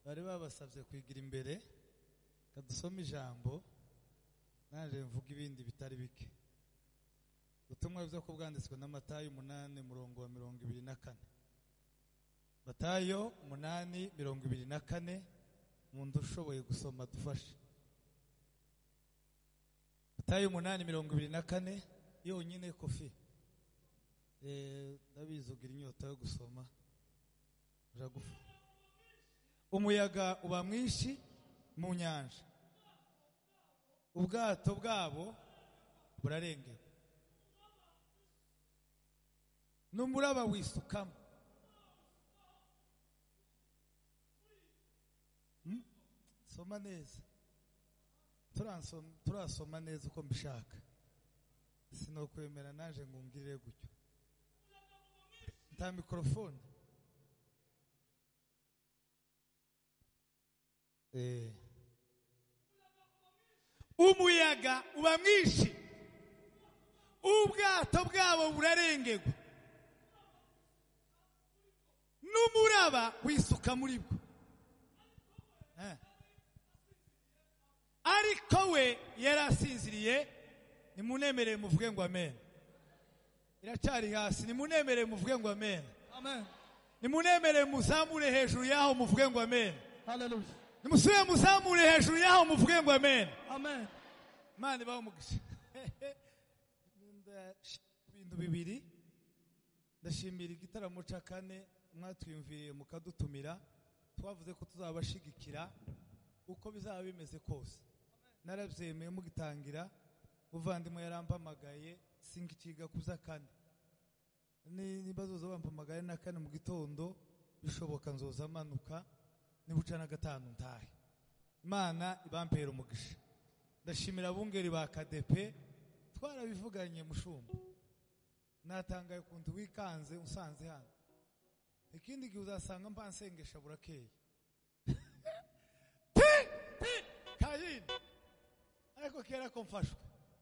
bari babasabye kwigira imbere kadusoma ijambo naje mvuga ibindi bitari bike. Ubutumwa bwo kubwanditswe na Matayo 8:24. Matayo 8:24. Umuntu ushoboye gusoma dufashe. Matayo 8:24 yonyine kofi. Ndabizugira inyota yo gusoma. Uragufa. Umuyaga uba mwinshi mu nyanja, ubwato bwabo burarengera, n'umuraba wisukamo. Soma neza, turasoma neza uko mbishaka, sinokwemera naje ngo ngirire gutyo. Nta mikrofone. Umuyaga uba mwinshi, ubwato bwabo burarengerwa, n'umuraba wisuka muri bwo. Ariko we yarasinziriye. Nimunemerere muvuge ngo amen. Iracyari hasi. Nimunemerere muvuge ngo amen. Amen. Nimunemerere muzamure hejuru yaho muvuge ngo amen. Hallelujah. Nimusuye muzamure hejuru yaho muvuge ngo amen. Amen. Mani bamugisha. Ibintu bibiri. Ndashimira igitaramo ca kane mwatwiyumviriye mukadutumira. Twavuze ko tuzabashigikira uko bizaba bimeze kose. Narabyemeye mugitangira. Uvandimwe yarampamagaye singikiga kuza kane. Nibazoza bampamagaye na kane mu gitondo bishoboka nzoza manuka nibucana gatanu ntahe. Imana ibampera umugisha. Ndashimira abungeri ba KDP twarabivuganye mushumba. Natangaye kuntu wikanze usanze hano. Ikindi gihe uzasanga mpansengesha burakeye. Kayini ariko kera ko mfashwe.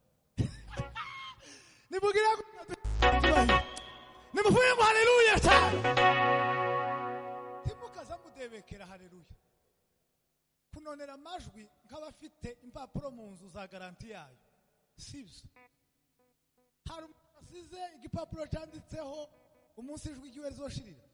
Nimugira nimuvuye ngo haleluya cyane. Timukaza mudebekera haleluya. Kunonera amajwi nk'abafite impapuro mu nzu za garanti yayo. Sibyo. Hari asize igipapuro cyanditseho umunsi ijwi giwe rizoshirira.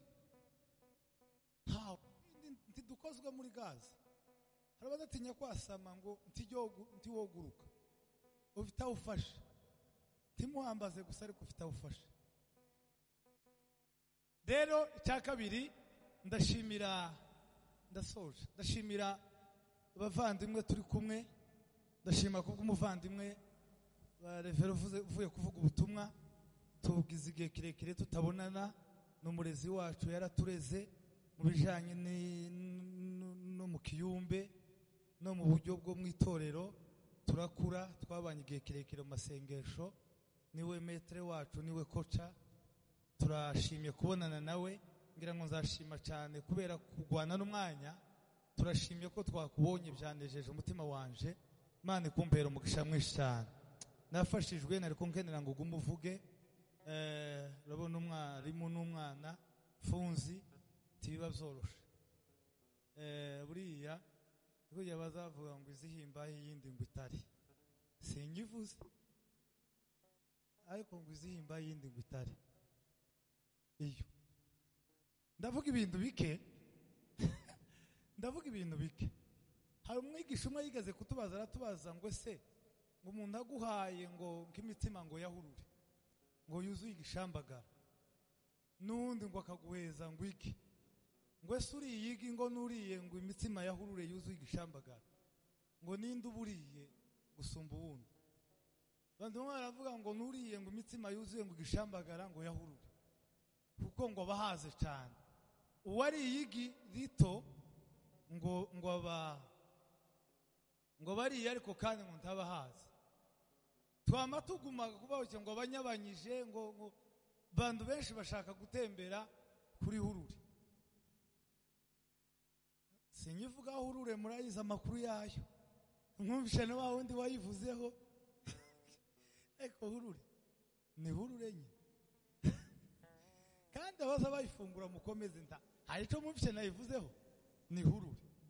Ntidukozwe muri gaze. Hari abadatinya kwasama ngo ntiwoguruka. Ufite ufashe. Timuhambaze gusa ariko ufite ufashe. Rero icya kabiri ndashimira abavandimwe turi kumwe. Ndashima kubwo umuvandimwe ba Revero uvuye kuvuga ubutumwa. Tugize igihe kirekire tutabonana. N'umurezi wacu yaratureze mu bijanye no mu kiyumbe no mu buryo bwo mwitorero. Turakura, twabanye igihe kirekire mu masengesho. Niwe metre wacu, niwe kocha. Turashimye kubonana nawe. Ngira ngo nzashima cyane kubera kugwana n'umwanya. Turashimye ko twakubonye byanejeje umutima wanje. Imana ikumpera umugisha mwinshi cyane. Nafashijwe nariko nkenera ngo gumuvuge. Urabona umwarimu n'umwana funzi tibiba byoroshe. Buriya burya bazavuga ngo izihimba yindi ngo itari. Singivuze. Ariko ngo izihimba yindi ngo itari. Iyo. Ndavuga ibintu bike. Hari umwigisha umwe yigeze kutubaza aratubaza ngo se ngo umuntu aguhaye ngo nk'imitima ngo yahurure. Ngo yuzuye igishambagara. Nundi ngo akaguheza ngo iki. Ngo ese uriye igi ngo nuriye ngo imitima yahurure yuzuye igishambagara. Ngo ninde uburiye gusumba ubundi. Bantu baravuga ngo nuriye ngo imitima yuzuye ngo igishambagara ngo yahurure. Kuko ngo bahaze cyane. Uwari igi rito ngo bariye ariko kandi ngo ntabahaze. Twama tuguma kubaho ngo abanyabanyije ngo bantu benshi bashaka gutembera kuri hurure. Sinyivuga hurure murayiza amakuru yayo. Mwumvishe na wa wundi wayivuzeho. Eko hurure. Ni hurure nye. Kandi abaza bayifungura mukomeze nta. Hari cyo mwumvishe nayivuzeho. Ni hurure.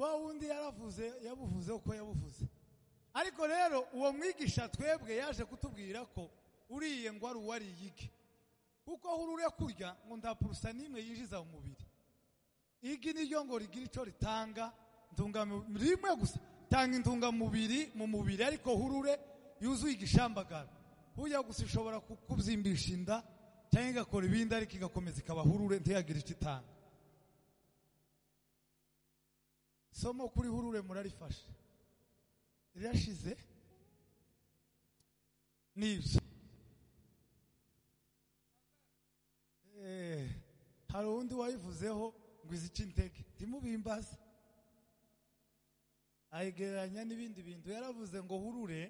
wa wundi yabuvuze uko yabuvuze. Ariko rero uwo mwigisha twebwe yaje kutubwira ko uriye ngo ari uwariyige, kuko hurure kurya ngo nta purusa n'imwe yinjiza mu mubiri. Igi niryo ngo rigira icyo ritanga, intungamubiri rimwe gusa tanga intungamubiri mu mubiri, ariko hurure yuzuye igishambagara burya gusa ishobora kubyimbisha inda cyangwa igakora ibindi, ariko igakomeza ikaba hurure ntiyagire icyo itanga. Somo kuri hurure murarifashe rirashize nibyo. Hari undi wayivuzeho ngo izica intege ntimubimbaze, ayigereranya n'ibindi bintu. Yaravuze ngo hurure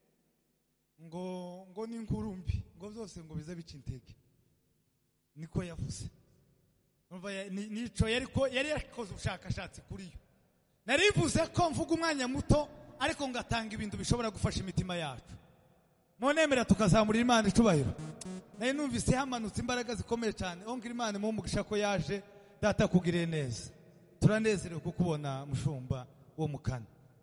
ngo n'inkurumbi ngo byose ngo bize bica intege, niko yavuze. Nico yari yakoze ubushakashatsi kuri yo. Narivuze ko mvuga umwanya muto ariko ngatanga ibintu bishobora gufasha imitima yacu. Monemera tukazamurira Imana icubahiro. Naye numvise hamanutse imbaraga zikomeye cyane. Ongira Imana mu mugisha ko yaje data kugire neza. Turanezerewe kukubona mushumba wo mukana.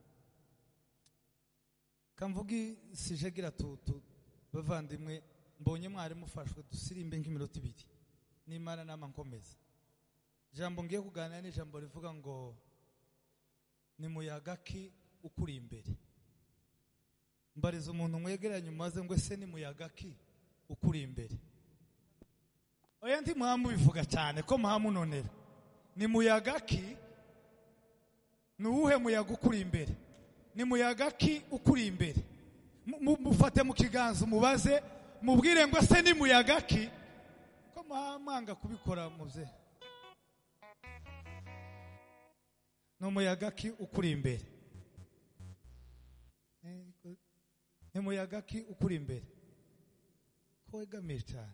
Kamvugi sijegira bavandimwe, mbonye mwari mufashwe dusirimbe nk'iminota 2 n'Imana nama nkomeza. Jambo ngiye kuganira ni jambo rivuga ngo ni muyaga ki ukuri imbere. Mbariza umuntu mwegeranye maze ngo ese ni muyaga ki ukuri imbere. Oya ndi muhamu bivuga cyane ko muhamu nonera. Ni muyaga ki, ni uwuhe muyaga ukuri imbere? Ni muyaga ki ukuri imbere? Mufate mu kiganza mubaze mubwire ngo ese ni muyaga ki, ko muhamanga kubikora muze. No muyaga ki ukuri imbere? Ni muyaga ki ukuri imbere? Ko wegamije cyane.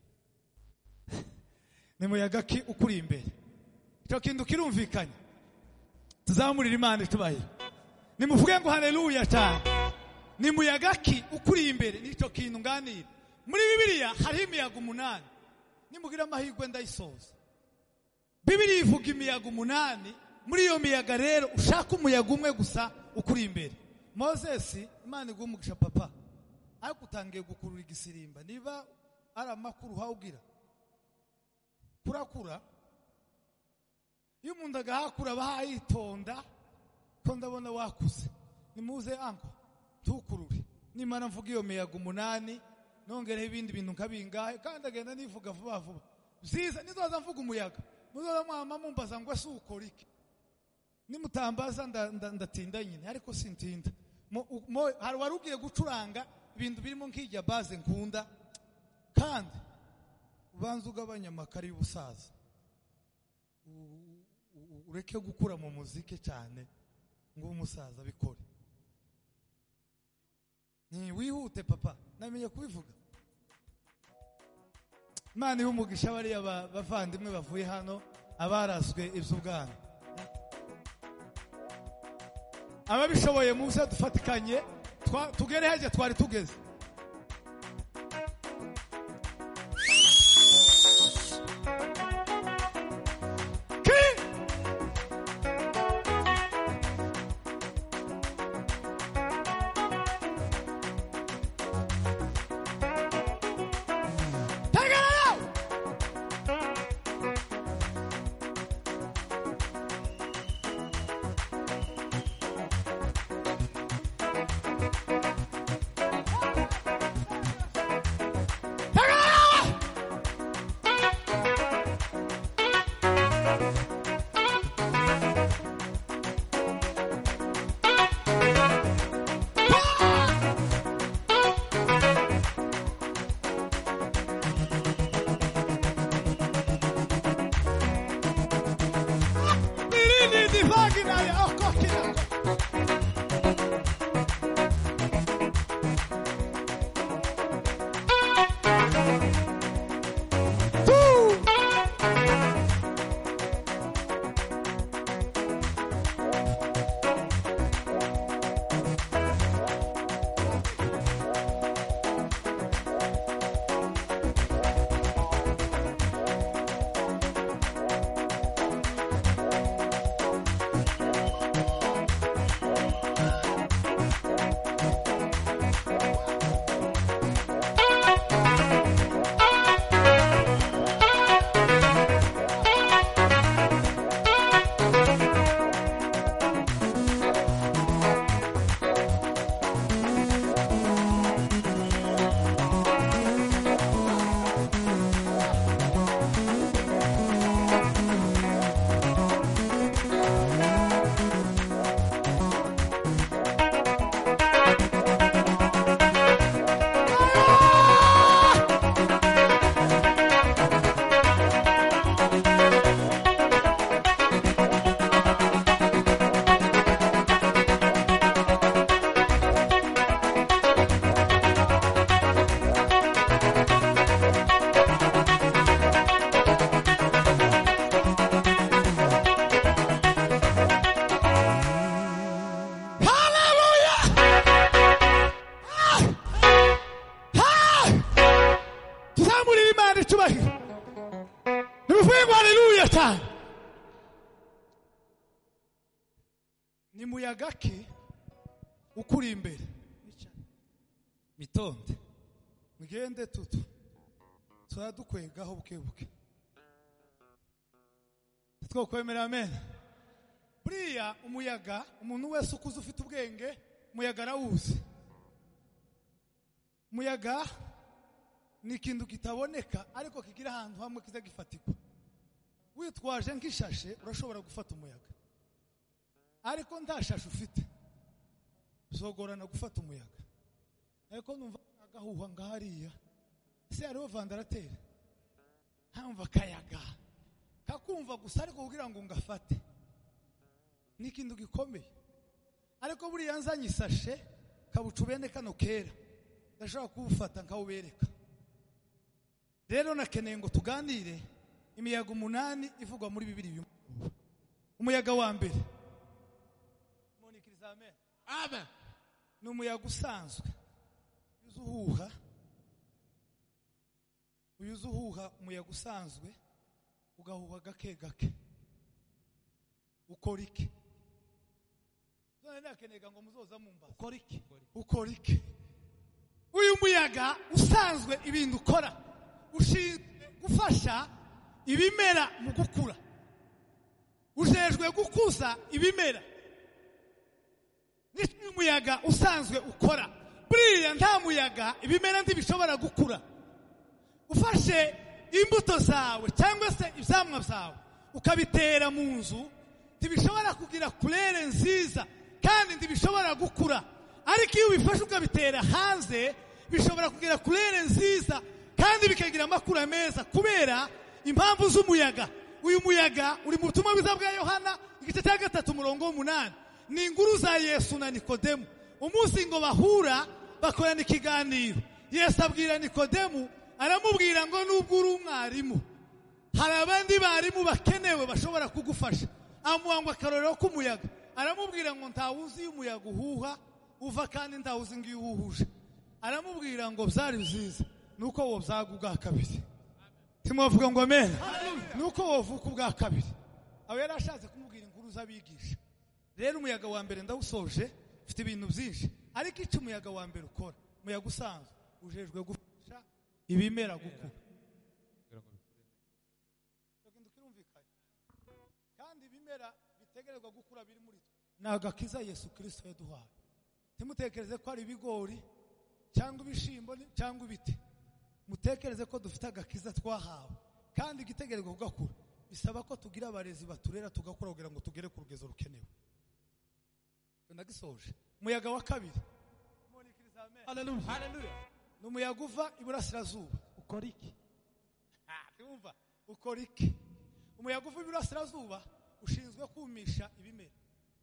Ni muyaga ki ukuri imbere? Icyo kintu kirumvikanye. Tuzamurira Imana itubaye. Nimuvuge ngo haleluya cyane. Ni muyaga ki ukuri imbere? Nicyo kintu nganira. Muri Bibiliya hari imiyaga 8. Nimugira amahirwe ndayisoza. Bibiliya ivuga imiyaga 8. Muri iyo miyaga rero ushaka umuyaga umwe gusa ukuri imbere. Moses Imana igumugisha papa ariko utangiye gukurura igisirimba. Niba ari amakuru hawugira kurakura, iyo umuntu agahakura bahayitonda ko ndabona wakuze, nimuze anko tukurure. Nimana mvuga iyo miyaga 8 nongereho ibindi bintu nkabingahe, kandi agenda nivuga vuba vuba byiza. Nizoza mvuga umuyaga muzoza mwama mumbaza ngo ese ukora iki. Nimutambaza ndatinda nyine, ariko sintinda. Hari warugiye gucuranga ibintu birimo nk'ijya base nkunda, kandi ubanza ugabanya amakari y'ubusaza, ureke gukura mu muziki cyane ngo umusaza bikore. Ni wihute papa, namenye kubivuga. Imana y'umugisha bariya bavandimwe bavuye hano abarazwe iby'ubwana. Ababishoboye muze dufatikanye tugere haje twari tugeze. tuvuge haleluya cyane. Ni muyaga ki ukuri imbere mitonde mugende tutu turadukwegaho bukebuke twokwemera amen. Buriya umuyaga umuntu wese ukuze ufite ubwenge umuyaga arawuzi. Umuyaga ni ikintu kitaboneka ariko kigira ahantu hamwe kiza gifatikwa. Witwaje nk'ishashe urashobora gufata umuyaga ariko nta shashe ufite uzogorana gufata umuyaga. Ariko numva agahuha ngahariya se hariho vandarateri ntamva akayaga kakumva gusa ariko kugira ngo ngafate ni ikintu gikomeye. Ariko buriya nzanye isashe kabucu bene kano kera ndashaka kuwufata nkawubereka. Rero nakeneye ngo tuganire imiyaga 8 ivugwa muri Bibiliya. Umuyaga wa mbere monikiriza amen amen ni umuyaga usanzwe uyuzuhuha umuyaga usanzwe ugahuha gake gake. Ukora iki? None nakenega ngo muzoza mumbaza ukora iki? Uyu muyaga usanzwe ibintu ukora ushinzwe gufasha ibimera mu gukura, ujejwe gukuza ibimera. Ni umuyaga usanzwe ukora. Buriya nta muyaga ibimera ntibishobora gukura. Ufashe imbuto zawe cyangwa se ivyamwa byawe ukabitera mu nzu ntibishobora kugira kurere nziza kandi ntibishobora gukura. Ariko iyo ubifashe ukabitera hanze bishobora kugira kurere nziza kandi bikagira amakura meza kubera impamvu z'umuyaga. Uyu muyaga uri mu butumwa bwiza bwa Yohana igice cya 3:8. Ni inkuru za Yesu na Nikodemu. Umunsi ngo bahura bakorana ikiganiro. Yesu abwira Nikodemu aramubwira ngo nubwo uri umwarimu hari abandi barimu bakenewe bashobora kugufasha. Amuhangwa akarorero k'umuyaga aramubwira ngo ntawuzi umuyaga uhuha uva kandi ntawuzi ngo uhuhuje. Aramubwira ngo byari byiza nuko wo byaguga kabiri. Timovuga ngo amen. Nuko wovuka ubwa kabiri. Abo yarashatse kumubwira inkuru z'abigisha. Rero umuyaga wa mbere ndawusoje ufite ibintu byinshi ariko icyo umuyaga wa mbere ukora umuyaga usanzwe ujejwe gufasha ibimera gukura. Kandi ibimera bitegerezwa gukura biri muri twe nagakiza Yesu Kristo yaduhaye. Timutekereze ko ari ibigori cyangwa ibishimbo cyangwa ibiti. Mutekereze ko dufite agakiza twahawe kandi igitegerezwa kugakura bisaba ko tugira abarezi baturera tugakura kugira ngo tugere ku rugezo rukenewe. Ndagisoje. Umuyaga wa kabiri monikiriza amen haleluya haleluya ni umuyaga uva iburasirazuba. Ukora iki? Twumva ukora iki? Umuyaga uva iburasirazuba ushinzwe kumisha ibimera.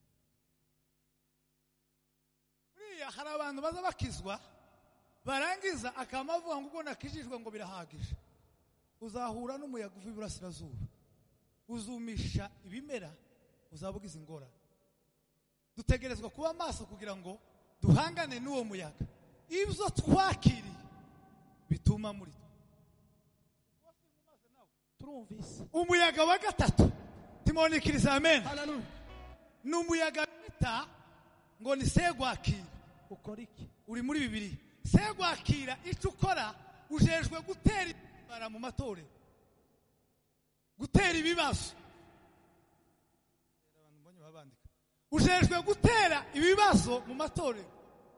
Buriya hari abantu baza bakizwa barangiza akamavuga ngo ubwo nakijijwe ngo birahagije. Uzahura n'umuyaga uva iburasirazuba uzumisha ibimera uzabugiza ingorane. Dutegerezwa kuba maso kugira ngo duhangane n'uwo muyaga. Ibyo twakiriye bituma muri turumvise. Umuyaga wa gatatu timonikiriza amen haleluya ni umuyaga bita ngo ni segwakira. Ukora iki? Uri muri Bibiliya. Segwakira icyo ukora ujejwe gutera ibara mu matorero, gutera ibibazo. Abantu mbonye babandika ujejwe gutera ibibazo mu matorero.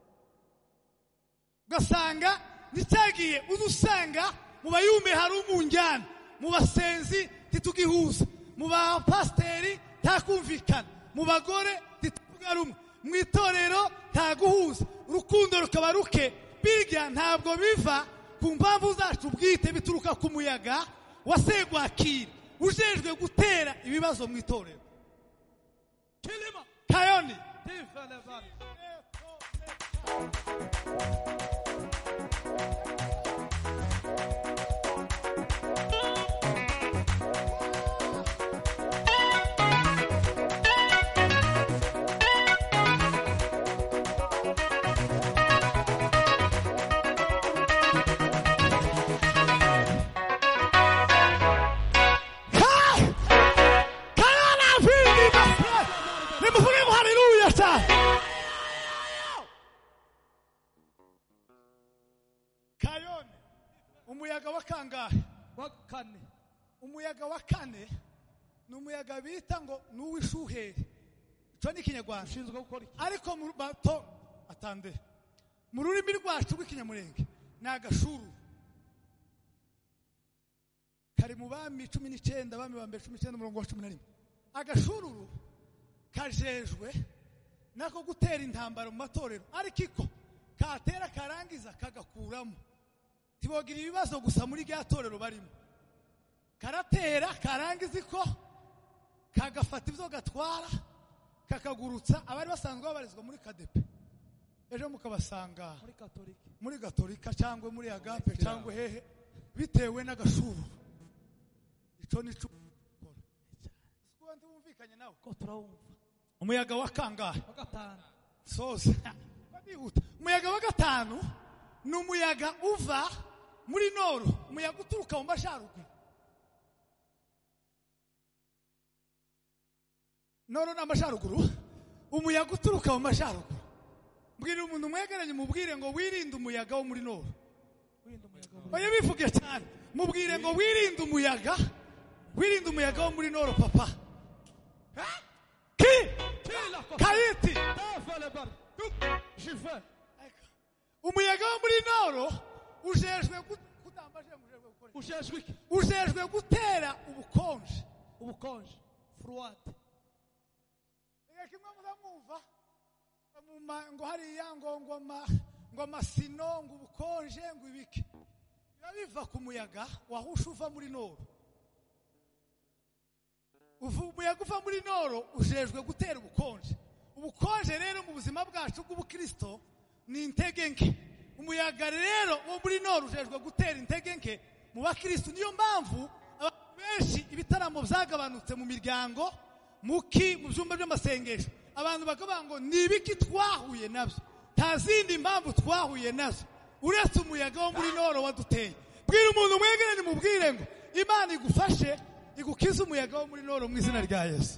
Ugasanga nicyagiye udusanga mu bayumbe hari umunjyana, mu basenzi titugihuza, mu bapasteri takumvikana, mu bagore tituvuga rumwe, mu itorero taguhuza, urukundo rukaba ruke. Birya ntabwo biva ku mpamvu zacu bwite bituruka ku muyaga wa segwakira ujejwe gutera ibibazo mu itorero. Kilima Kayoni kane. umuyaga wa kane ni umuyaga bita ngo ni uw'ishuheri. Icyo ni ikinyarwanda. Ushinzwe gukora iki? Ariko mu bato atande mu rurimi rwacu rw'ikinyamurenge ni agashuru. Kari mu bami 19, bami ba mbere 19 umurongo wa 11. Agashururu kajejwe nako gutera intambara mu matorero, ariko iko katera karangiza kagakuramo. Tibogira ibibazo gusa muri rya torero barimo. Karatera karangiza iko kagafata ivyo gatwara kakagurutsa abari basanzwe babarizwa muri kadepe. Ejo mukabasanga muri gatolika cyangwa muri agape cyangwa hehe bitewe n'agashuru. Ico ni cyo sikuba ndumvikanye nawe ko turawumva. umuyaga wa kangahe? Wa gatanu. Soza babihuta. Umuyaga wa gatanu ni umuyaga uva muri noro, umuyaga uturuka mu masharuguru. Noro na masharuguru, umuyaga uturuka mu masharuguru. Mbwira umuntu mwegeranye mubwire ngo wirinde umuyaga wo muri noro. Oya bivuge cyane. Mubwire ngo wirinde umuyaga. Wirinde umuyaga wo muri noro papa. Kayiti. Umuyaga wo muri noro ujejwe kudambaje mujejwe gukora. Ujejwe iki? Ujejwe gutera ubukonje. Ubukonje. Fruate. Kimwe muzamumva ngo hariya ngo amasino ngo ubukonje ngo ibiki. Biba biva ku muyaga wahusha uva muri noro. Umuyaga uva muri noro ujejwe gutera ubukonje. Ubukonje rero mu buzima bwacu bw'ubukristo ni intege nke. Umuyaga rero wo muri noro ujejwe gutera intege nke mu bakristo. Niyo mpamvu abantu benshi ibitaramo byagabanutse mu miryango mu byumba by'amasengesho. Abantu bakavuga ngo ni ibiki twahuye nabyo. Nta zindi mpamvu twahuye nazo uretse umuyaga wo muri noro waduteye. Bwira umuntu mwegeranye mubwire ngo Imana igufashe igukiza umuyaga wo muri noro mu izina rya Yesu.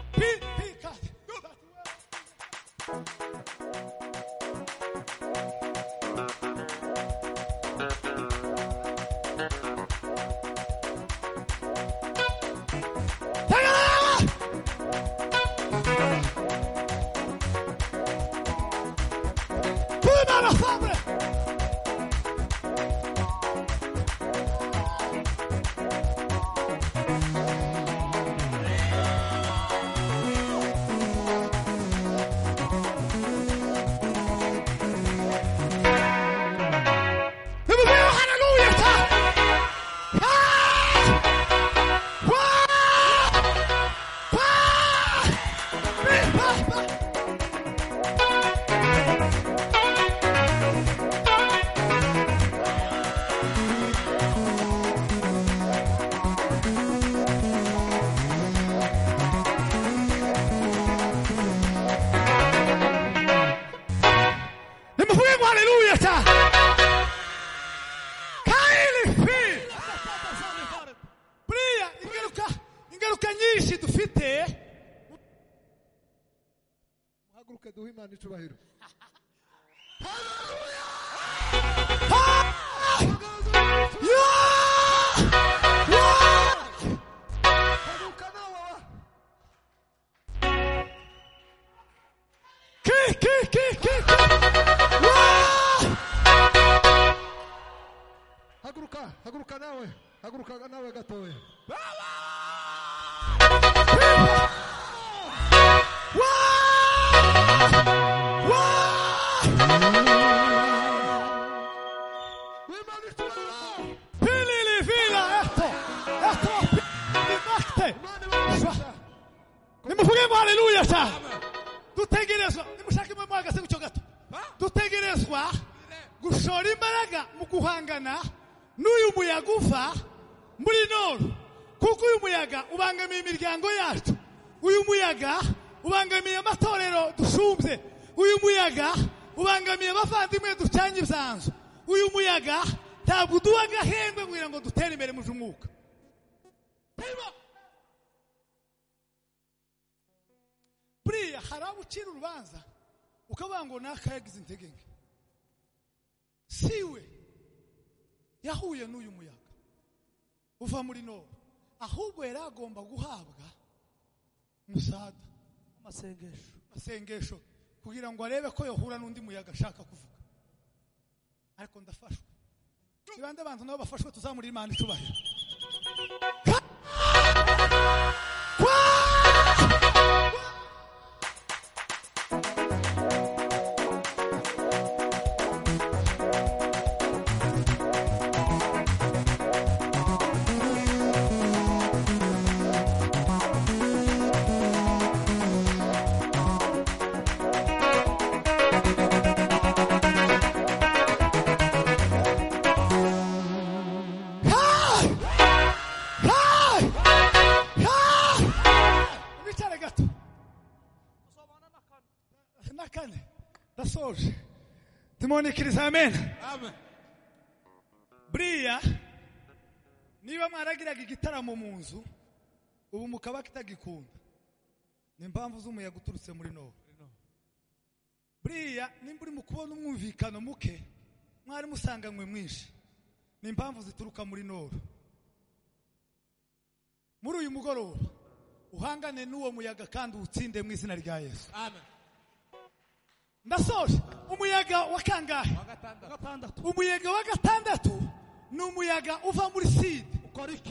Haguruka nawe gatoya. Dutegerezwa gushora imbaraga mu guhangana n'uyu muyaga uva muri noro, kuko uyu muyaga ubangamiye imiryango yacu. Uyu muyaga ubangamiye amatorero dushumbye. Uyu muyaga ubangamiye abavandimwe ducanye ibyanzu. Uyu muyaga ntabwo uduha agahembe kugira ngo dutere imbere mu by'umwuka. Buriya hari abo ucira urubanza ukavuga ngo naka yagize intege nke. Siwe yahuye n'uyu muyaga. uva muri noro, ahubwo yari agomba guhabwa musada amasengesho kugira ngo arebe ko yohura n'undi muyaga ashaka kuvuga. Ariko ndafashwe, ibande abantu nabo bafashwe, tuzamurira Imana icubahiro. Timonikiriza amen. Amen. Buriya niba mwaragiraga igitaramo mu nzu ubu mukaba kitagikunda, ni impamvu z'umuyaga uturutse muri noro. Buriya nimba uri mu kubona umwumvikano muke mwari musanganywe mwinshi, ni impamvu zituruka muri noro. Muri uyu mugoroba uhangane n'uwo muyaga kandi utsinde mu izina rya Yesu. Amen. Ndasoje, umuyaga wa kangahe? Gatandatu. Umuyaga wa gatandatu ni umuyaga uva muri side. Ukora iki?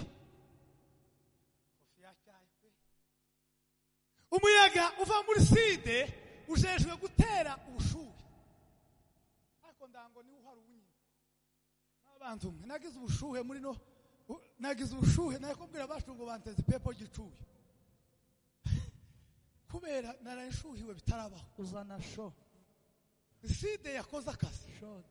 Umuyaga uva muri side ujejwe gutera ubushuhe. Ariko ndango ni uhari ubunyine. Abantu nagize ubushuhe muri no, nagize ubushuhe nakubwira bacu ngo banteze pepo gicuye. Kubera narashuhiwe bitarabaho. Uzana show. Side yakoze akazi. Shode.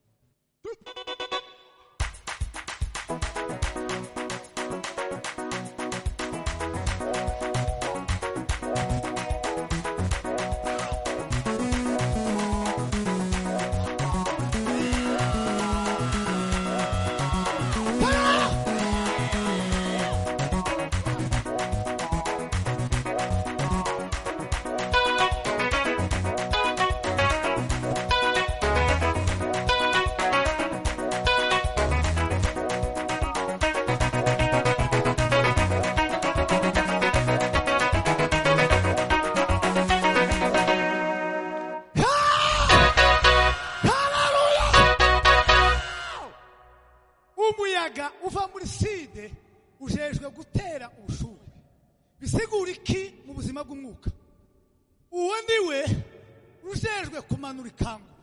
Uva muri side ujejwe gutera ubushuhe. Bisigura iki mu buzima bw'umwuka? Uwo ndiwe ujejwe kumanura ikanguro.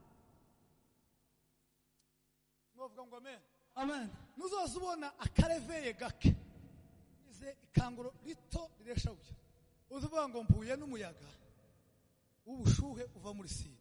Novuga ngo amen. Amen. Nuzoza ubona akareveye gake ize ikanguro rito riresha buye, uzuvuga ngo mpuye n'umuyaga ubushuhe uva muri side.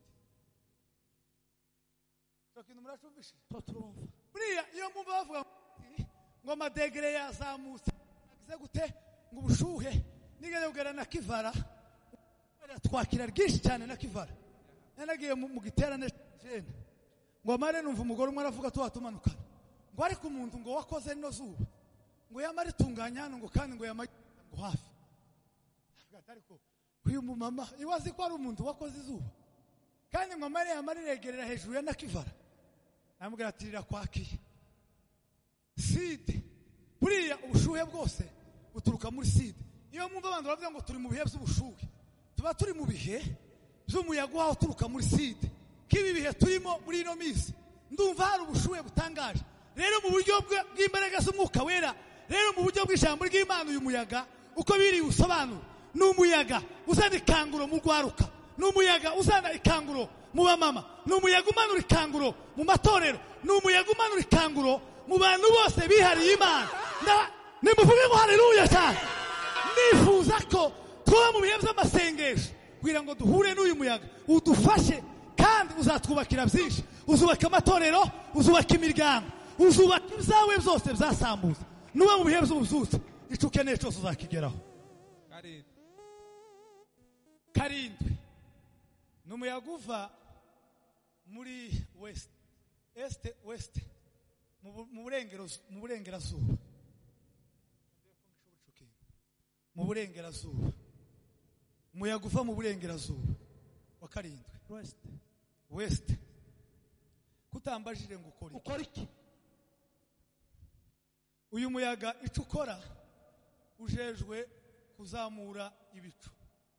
Tokintu muracumvishe? Toturumva. Buriya iyo mumva bavuga ngo amadegere yazamutse agize gute ngo ubushuhe nigeze kugera na Kivara twakira rwinshi cyane na Kivara, nanagiye mu giterane jene ngo amare numva umugore umwe aravuga tumanukana ngo ariko umuntu ngo wakoze no zuba ngo yamare tunganya hano ngo kandi ngo yamaye ngo hafi ariko uyu mumama iwazi ko ari umuntu wakoze izuba kandi ngo amare yamare regerera hejuru ya na Kivara, namubwira ati rirakwakiye side. Buriya ubushuhe bwose buturuka muri side. Iyo mwumva abantu bavuga ngo turi mu bihe by'ubushuhe, tuba turi mu bihe by'umuyaga waho uturuka muri side. Kibi bihe turimo muri ino minsi ndumva hari ubushuhe butangaje. Rero mu buryo bw'imbaraga z'umwuka wera, rero mu buryo bw'ijambo ry'Imana, uyu muyaga uko biri usobanura ni umuyaga uzana ikanguro mu rwaruka, ni umuyaga uzana ikanguro mu bamama, ni umuyaga umanura ikanguro mu matorero, ni umuyaga umanura ikanguro mu bantu bose bihariye Imana. Nimuvuge ngo haleluya cyane. Nifuza ko tuba mu bihe by'amasengesho kugira ngo duhure n'uyu muyaga udufashe, kandi uzatwubakira byinshi. Uzubaka amatorero, uzubaka imiryango, uzubaka ibyawe byose byasambuza. Nuba mu bihe by'ubuzutse icyo ukeneye cyose uzakigeraho. Karindwi ni umuyaga uva muri west, mu burengerazuba, umuyaga uva mu burengerazuba. Wa karindwi west. Kutambajire ngo ukora iki? uyu muyaga icyo ukora ujejwe kuzamura ibicu,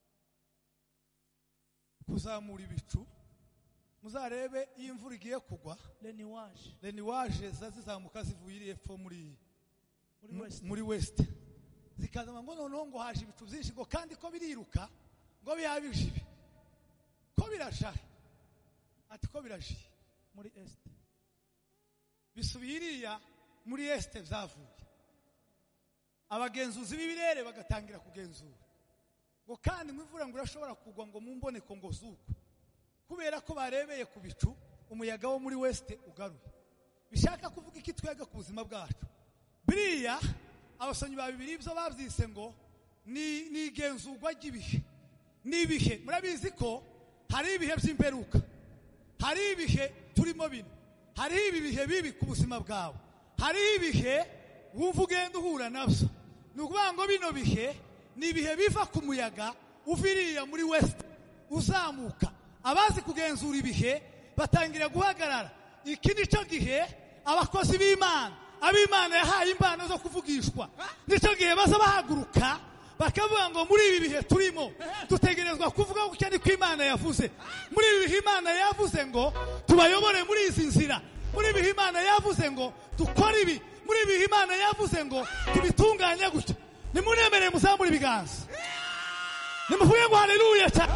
kuzamura ibicu. Muzarebe iyo imvura igiye kugwa, leniwaje zazizamuka zivuye iri epfo muri west, zikazama ngo noneho ngo haje ibicu byinshi ngo kandi ko biriruka ngo biyabije ibi ko birashari, ati ko biraje muri est, bisubiriya muri est byavuye. Abagenzuzi b'ibirere bagatangira kugenzura ngo kandi imvura ngo irashobora kugwa ngo mumboneko ngo zuko, kubera ko barebeye ku bicu umuyaga wo muri west ugaruye. Bishaka kuvuga iki twega ku buzima bwacu? Biriya abasonyi ba Bibiliya ibyo babyise ngo ni igenzurwa ry'ibihe n'ibihe. Murabizi ko hari ibihe by'imperuka, hari ibihe turimo bino, hari ibihe bibi ku buzima bwawe, hari ibihe wumva ugenda uhura nabyo. Ni ukuvuga ngo bino bihe ni ibihe biva ku muyaga uviriya muri west uzamuka. Abazi kugenzura ibihe batangira guhagarara. Iki nicyo gihe abakozi b'Imana, ab'Imana yahaye impano zo kuvugishwa, nicyo gihe baza bahaguruka bakavuga ngo muri ibi bihe turimo dutegerezwa kuvuga gutya niko Imana yavuze. Muri ibi bihe Imana yavuze ngo tubayobore muri izi nzira. Muri ibi bihe Imana yavuze ngo dukore ibi. Muri ibi bihe Imana yavuze ngo tubitunganye gutya. Nimunemere muzamure ibiganza, nimuvuge ngo haleluya cyane.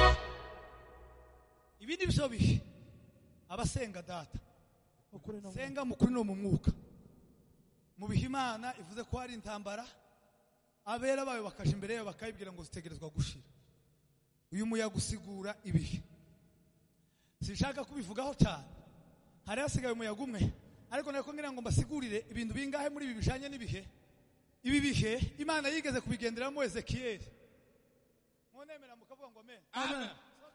Ibi ni byo bihe abasenga data, senga mukuri no mu mwuka. Mu bihe Imana ivuze ko hari intambara, abera bayo bakaje imbere yayo bakayibwira ngo zitegerezwa gushira. Uyu muyaga usigura ibihe. Sinshaka kubivugaho cyane, hari hasigaye umuyaga umwe, ariko nako ngira ngo mbasigurire ibintu bingahe muri ibi bijanye n'ibihe. Ibi bihe Imana yigeze kubigenderamo Ezekiyeli. Mwonemera mukavuga ngo amen. Amen.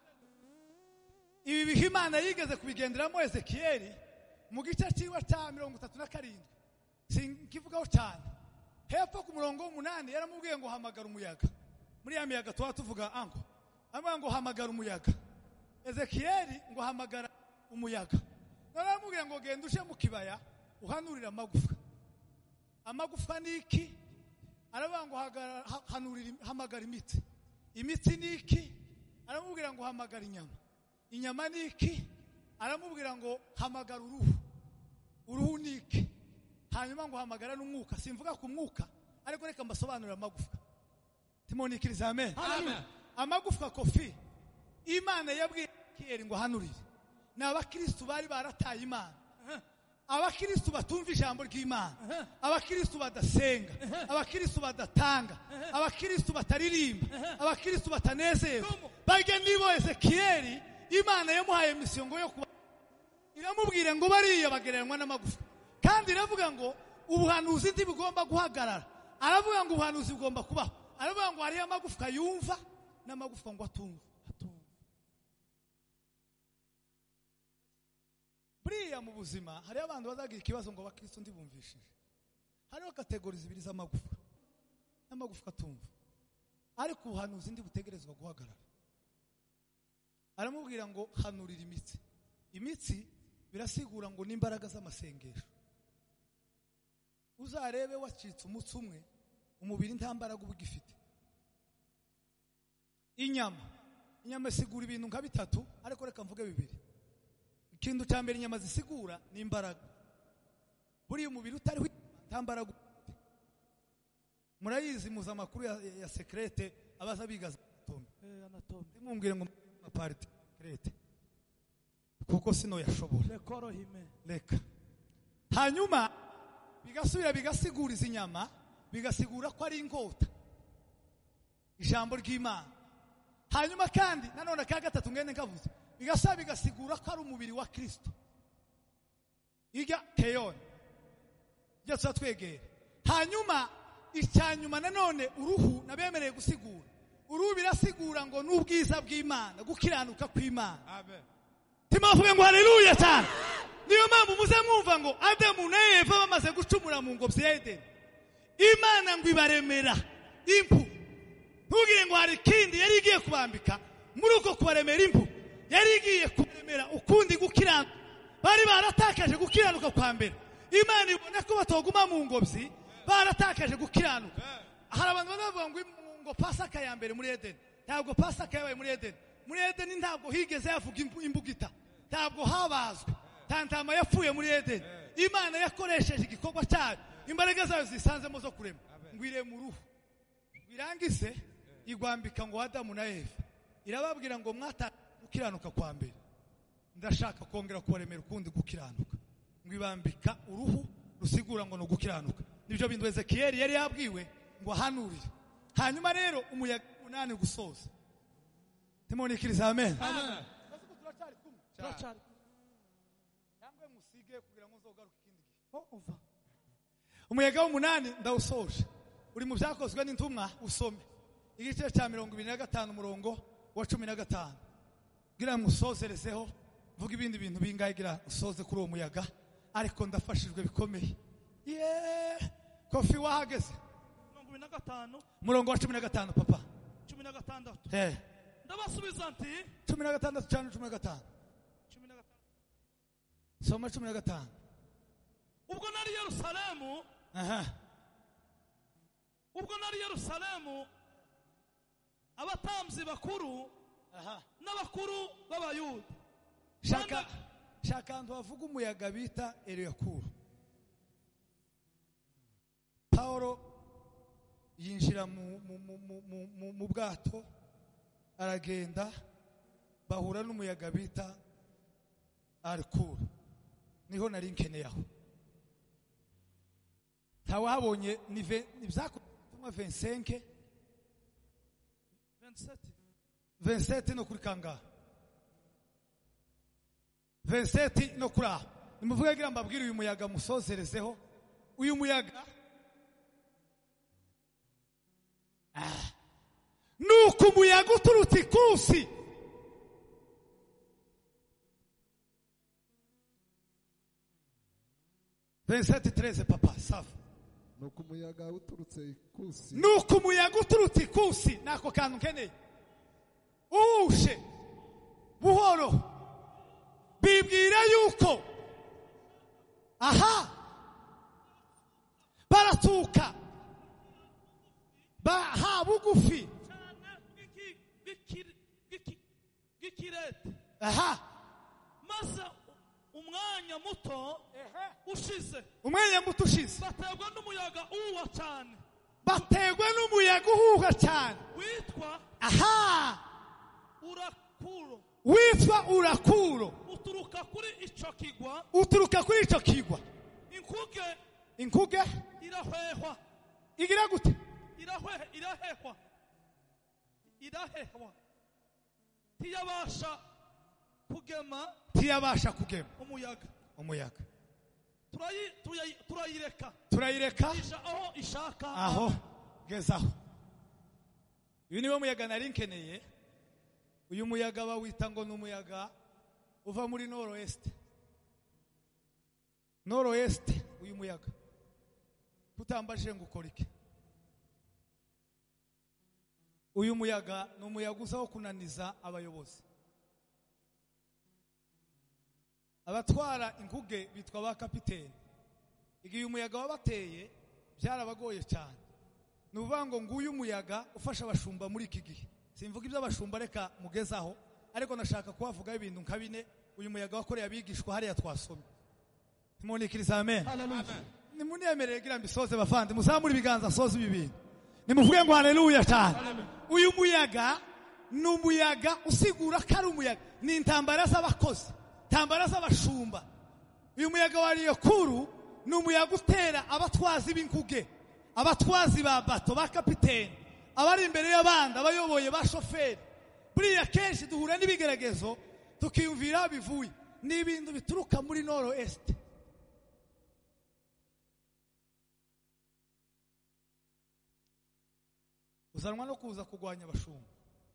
Ibi bihe Imana yigeze kubigenderamo Ezekiyeli mu gice cyiwa cya 37. Sinkivugaho cyane. Hepfo ku murongo w'8 yaramubwiye ngo hamagara umuyaga. Muri ya miyaga tuvuga ango. Amwe ngo hamagara umuyaga. Ezekiyeli ngo hamagara umuyaga. Naramubwiye ngo genda uje mu kibaya uhanurira amagufwa. Amagufwa niki? Aravuga ngo hamagara imitsi. Imitsi niki? Aramubwira ngo hamagara inyama. Inyama niki? Aramubwira ngo hamagara uruhu. Uruhu niki? Hanyuma ngo hamagara n'umwuka. Simvuga ku mwuka, ariko reka mbasobanurira amagufwa. Timonikiriza amen. Amen. Amagufwa kofi Imana yabwiye Ezekiyeli ngo hanurire. Ni abakristo bari barataye Imana, abakristo batumva ijambo ry'Imana, abakristo badasenga, abakristo badatanga, abakristo bataririmba, abakristo batanezerwa. Bage nibo Ezekiyeli Imana yamuhaye misiyo ngo yo kuba iramubwira ngo bariya bagereranywa n'amagufwa. Kandi iravuga ngo ubuhanuzi ntibugomba guhagarara. Aravuga ngo ubuhanuzi bugomba kubaho. Aravuga ngo hari amagufwa yumva n'amagufwa ngo atumva. Buriya mu buzima hari abantu bazagira ikibazo ngo abakristo ndibumvishije. Hariho kategori zibiri z'amagufwa. N'amagufwa atumva. Ariko ubuhanuzi ndibutegerezwa guhagarara. Aramubwira ngo hanurira imitsi. Imitsi birasigura ngo n'imbaraga z'amasengesho. Uzarebe wacitse umutsi umwe, umubiri nta mbaraga uba ugifite. Inyama isigura ibintu nka bitatu, ariko reka mvuge bibiri. Ikintu cya mbere inyama zisigura ni imbaraga. Buriya umubiri utariho nta mbaraga ufite. Murayizi muzamakuru ya secrete abaza biga anatomy. Ndimubwire ngo party secrete kuko sino yashobora reka. Hanyuma bigasubira bigasigura izi nyama, bigasigura ko ari inkota, ijambo ry'Imana. Hanyuma kandi nanone ka gatatu ngende nkavuze, bigasigura ko ari umubiri wa Kristo. Iga keyon Yesu twegere. Hanyuma icyanyuma nanone uruhu nabemereye gusigura. Uruhu birasigura ngo n'ubwiza bw'Imana, gukiranuka kw'Imana. Amen. Timavuge ngo haleluya cyane. Niyo mpamvu muze mwumva ngo Adamu na Eva bamaze gucumura mu ngobyi ya Edeni, Imana ngo ibaremera impu. Ntugire ngo hari kindi yari igiye kubambika muri uko kubaremera impu. Yari igiye kubaremera ukundi gukiranuka. Bari baratakaje gukiranuka kwa mbere. imana ibona ko batoguma mu ngobyi baratakaje gukiranuka. Hari abantu bavuga ngo Pasaka ya mbere muri Edeni, ntabwo Pasaka yabaye muri Edeni. Muri Edeni ntabwo higeze yavuga imbugita, ntabwo habazwe, tantama yapfuye muri Edeni. Imana yakoresheje igikorwa cyayo, imbaraga zayo zisanzemo zo kurema, ngo ireme uruhu, birangize igwambika ngo Adamu na Eva, irababwira ngo mwatanga gukiranuka kwa mbere, ndashaka kongera kubaremera ukundi gukiranuka, ngo ibambika uruhu rusigura ngo no gukiranuka. Nibyo bintu Ezekiyeli yari yabwiwe ngo ahanurire. Hanyuma rero umuyaga munani gusoza, timunikiriza amen. Amen. Turacari cyangwa musige kugira ngo nzogaruke ikindi gihe. Umuyaga w'umunani ndawusoje, uri mu byakozwe n'intumwa, usome igice cya 25 umurongo wa 15. Gira musozerezeho, vuga ibindi bintu bingahe, gira usoze kuri uwo muyaga, ariko ndafashijwe bikomeye. Kofi wahageze 25 umurongo wa 15 papa 16. Ndabasubiza nti 16 cyane 15. Soma 15. Ubwo nari Yerusalemu, ubwo nari Yerusalemu, abatambyi bakuru n'abakuru b'abayuda. Shaka ntu bavuga umuyaga bita Eliyakuru. Paulo yinjira mu bwato, aragenda, bahura n'umuyaga bita Arikuru. Niho nari nkeneye aho. Tawahabonye ni ibyakozwe 27 no kuri kangahe, 27 no kuri aho. Nimuvuge gira mbabwire uyu muyaga musozerezeho. Uyu muyaga nuko umuyaga uturutse ikusi. Versete 13 papa safi. Nuko umuyaga uturutse ikusi. Nuko umuyaga uturutse ikusi, nako kantu keneye. Ushe buhoro bibwira yuko baratuka baha bugufi gikirete. Maze umwanya muto ushize, bategwa n'umuyaga uhuha cyane, bategwa n'umuyaga uhuha cyane witwa Urakuro, uturuka kuri icyo kigwa, inkuge irahwehwa. igira gute? Irahehwa ntiyabasha kugema umuyaga. turayireka isha aho ishaka, aho gezaho. Uyu niwo muyaga nari nkeneye. Uyu muyaga bawita ngo n'umuyaga uva muri noroeste. Uyu muyaga kutambaje ngo ukora iki? Uyu muyaga ni umuyaga uzaho kunaniza abayobozi. Abatwara inkuge bitwa ba kapiteni. Igihe umuyaga wabateye byarabagoye cyane. Nuvuga ngo nguyu umuyaga ufasha abashumba muri iki gihe. Simvuga ibyo abashumba, reka mugezaho, ariko nashaka kubavuga ibintu nka bine uyu muyaga wakoreye abigishwa hariya twasomye. Timunikiriza amen. Nimunemerere gira mbisoze bavandi, muzamura ibiganza soze ibi bintu. Nimuvuge ngo haleluya cyane. Uyu muyaga ni umuyaga usigura ko ari umuyaga, ni intambara z'abakozi, intambara z'abashumba. Uyu muyaga wa Eliyakuru ni umuyaga utera abatwazi b'inkuge, abatwazi ba bato, ba kapiteni, abari imbere y'abandi, abayoboye, ba shoferi. Buriya kenshi duhura n'ibigeragezo tukiyumvira bivuye, ni ibintu bituruka muri noroeste. Uzanwa no kuza kugwanya abashumba.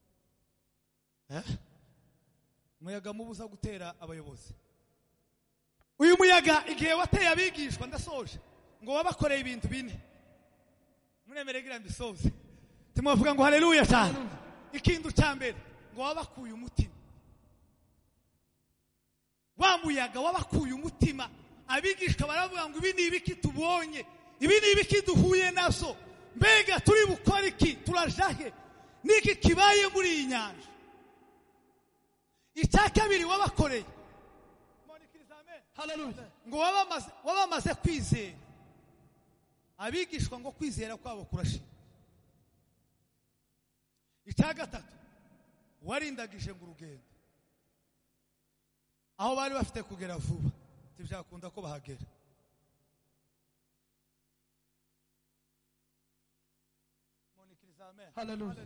Umuyaga mubuza gutera abayobozi. Uyu muyaga igihe wateye abigishwa, ndasoje, ngo wabakoreye ibintu bine. Munemere gira mbisoze. Timuvuga ngo haleluya cyane. Ikintu cya mbere ngo wabakuye umutima. Wa muyaga wabakuye umutima, abigishwa baravuga ngo ibi ni ibiki tubonye, ibi ni ibiki duhuye nazo, mbega turi bukora iki, turajahe niki kibaye muri iyi nyanja. Icya kabiri wabakoreye ngo wabamaze kwizera. Abigishwa ngo kwizera kwabo kurashira. Icya gatatu warindagije ngo urugendo aho bari bafite kugera vuba tibyakunda ko bahagera. Hallelujah.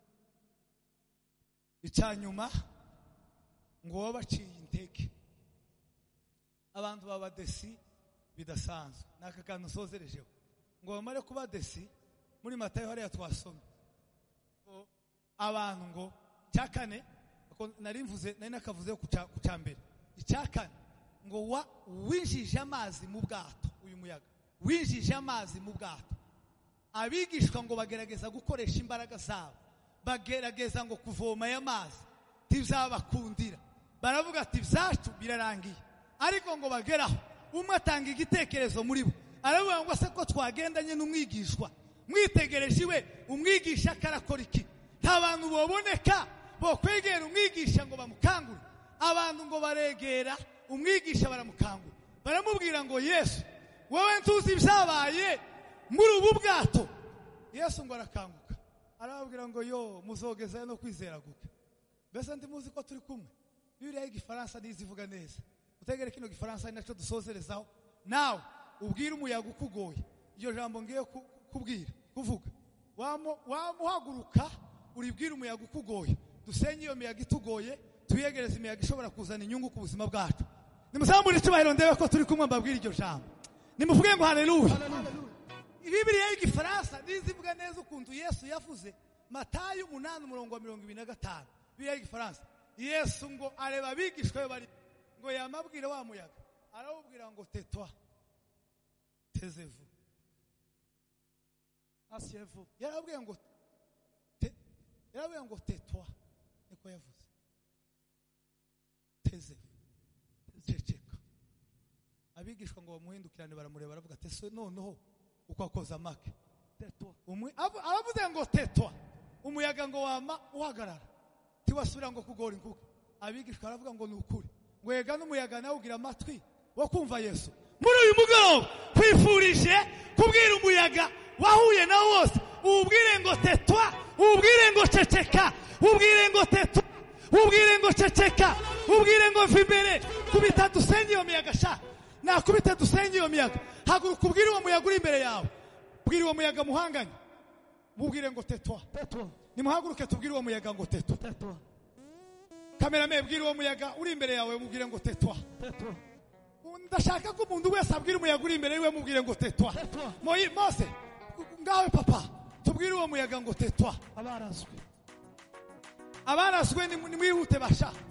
Icyanyuma ngo wabaciye intege. Abantu babadesi bidasanzwe naka kantu sozerejeho ngo bamare kuba desi muri Matayo hariya twasomye abantu ngo cyakane nari nakavuze ku cyambere. Icyakane ngo winjije amazi mu bwato, uyu muyaga winjije amazi mu bwato. Abigishwa ngo bagerageza gukoresha imbaraga zabo, bagerageza ngo kuvoma aya mazi tizabakundira, baravuga ati byacu birarangiye. Ariko ngo bageraho umwe atanga igitekerezo muri bo, aravuga ngo se ko twagendanye n'umwigishwa mwitegereje iwe umwigisha karakora iki, nta bantu boboneka bo kwegera umwigisha ngo bamukangure. Abantu ngo baregera umwigisha baramukangura, baramubwira ngo Yesu wowe ntuzi ibyabaye muri ubu bwato. Yesu ngo arakanguka arababwira ngo yo muzogeza no kwizera guke. Mbese ndi muzi ko turi kumwe. Bibiliya y'igifaransa nizivuga neza, utegere kino gifaransa ari nacyo dusozerezaho. Nawe ubwira umuyaga ukugoye, iyo jambo ngiye kuvuga wamuhaguruka uribwira umuyaga ukugoye, dusenye iyo miyaga itugoye, tuyegereza imiyaga ishobora kuzana inyungu ku buzima bwacu. Nimuzamure icyubahiro ndebe ko turi kumwe mbabwira iryo jambo. Nimuvuge ngo haleluya. Bibiliya y'igifaransa nizivuga neza ukuntu Yesu yavuze. Matayo 8:25. Bibiliya y'igifaransa Yesu ngo areba abigishwa bari ngo yamabwire wa muyaga, arawubwira ngo tetwa tezevu asyevu. Yarabwiye ngo tetwa, niko yavuze. Tezevu ceceka. Abigishwa ngo bamuhindukirane baramureba baravuga ati se noneho uko akoza make tetwa. Aravuze ngo tetwa, umuyaga ngo wama uhagarara tiwasubira ngo kugora inkuka. Abigishwa baravuga ngo nukuri, ngo yega n'umuyaga nawe ugira amatwi wo kumva Yesu. Muri uyu mugoroba kwifurije kubwira umuyaga wahuye na wose, ubwire ngo tetwa, ubwire ngo ceceka, ubwire ngo tetwa, ubwire ngo ceceka, ubwire ngo vimbere. Kubita dusenye iyo miyaga sha, nakubita dusenye iyo miyaga. Haguruka ubwire uwo muyaga uri imbere yawe, bwire uwo muyaga muhanganye, mubwire ngo tetwa. Nimuhaguruke tubwire uwo muyaga ngo tetwa. Kamerame bwire uwo muyaga uri imbere yawe mubwire ngo tetwa. Ndashaka ko umuntu wese abwire umuyaga uri imbere yiwe mubwire ngo tetwa. Mose ngawe papa tubwire uwo muyaga ngo tetwa. Abarazwe nimwihute basha.